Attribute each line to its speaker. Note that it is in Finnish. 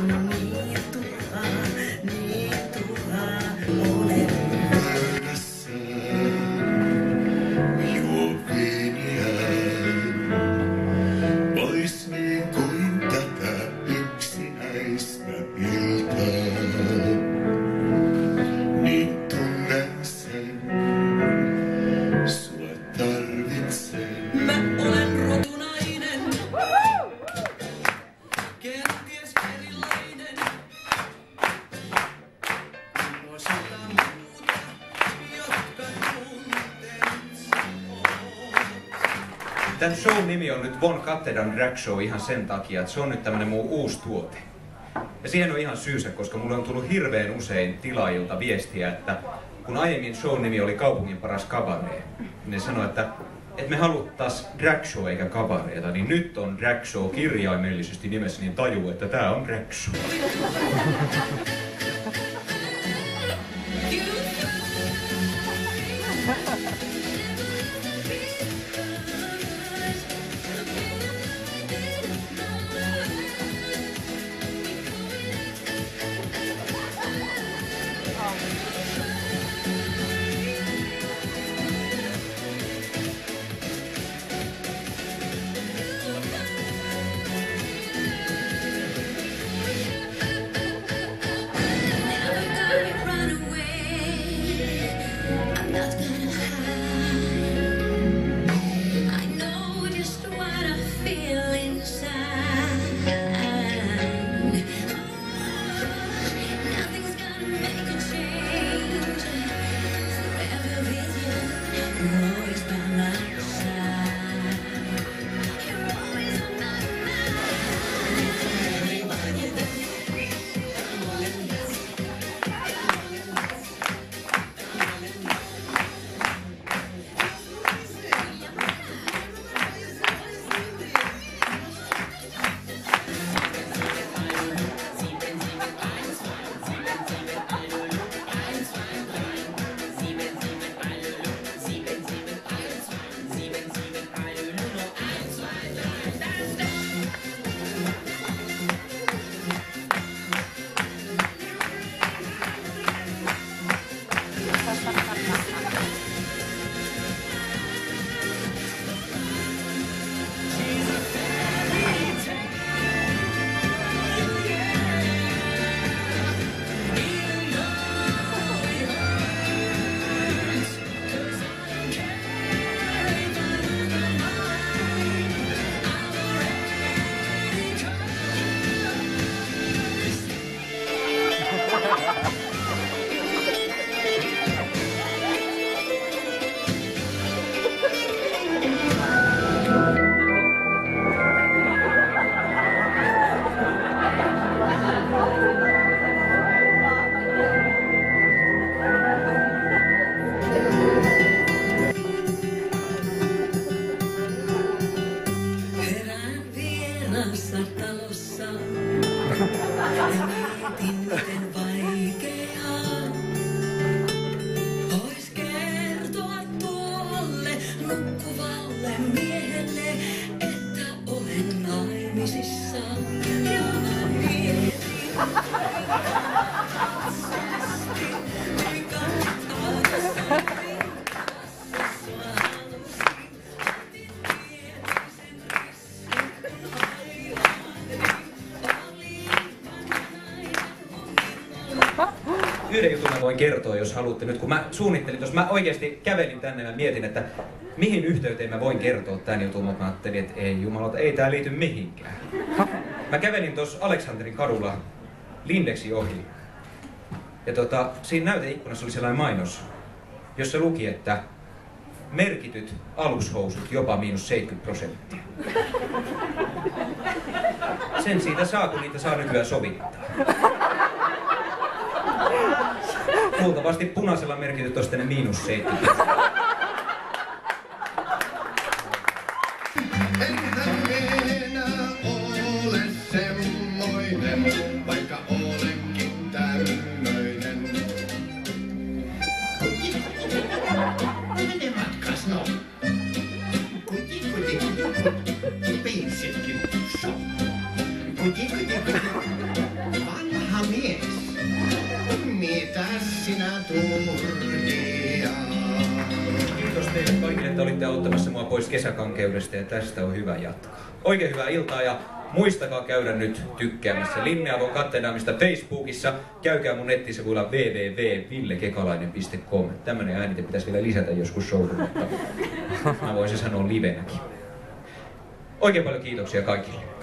Speaker 1: Tämän shown nimi on nyt Von Katedran Drag Show ihan sen takia, että se on nyt tämmönen mun uusi tuote. Ja siihen on ihan syysä, koska mulle on tullut hirveän usein tilaajilta viestiä, että kun aiemmin shown nimi oli Kaupungin paras kabaree, niin ne sanoi, että me haluttais drag show eikä kabareeta, niin nyt on drag show kirjaimellisesti nimessä, niin tajuu, että tää on drag show. Yhden jutun mä voin kertoa, jos haluatte nyt, kun mä suunnittelin tuossa, mä oikeasti kävelin tänne ja mietin, että mihin yhteyteen mä voin kertoa tän jutun, mutta mä ajattelin, että ei jumalauta, ei tää liity mihinkään. Mä kävelin tuossa Aleksanterin kadulla Lindeksi ohi. Ja siinä näyteikkunassa oli sellainen mainos, jossa luki, että merkityt alushousut jopa -70%. Sen siitä saa, kun niitä saa nykyään sovittaa. Luultavasti punaisella merkityt on sitten ne -70%.
Speaker 2: Vaikka olenkin täynnöinen. Mene matkas, no. Kuti, pinsitkin tuossa. Kuti. sinä turhia.
Speaker 1: Kiitos teille kaikille, että olitte auttamassa mua pois kesäkankeudesta ja tästä on hyvä jatkaa. Oikein hyvää iltaa ja muistakaa käydä nyt tykkäämässä Linneavon kattenaamista Facebookissa. Käykää mun nettisivuilla www.villekekalainen.com. Tämmönen äänite pitäisi vielä lisätä joskus showhun, mutta mä voisin sanoa livenäkin. Oikein paljon kiitoksia kaikille.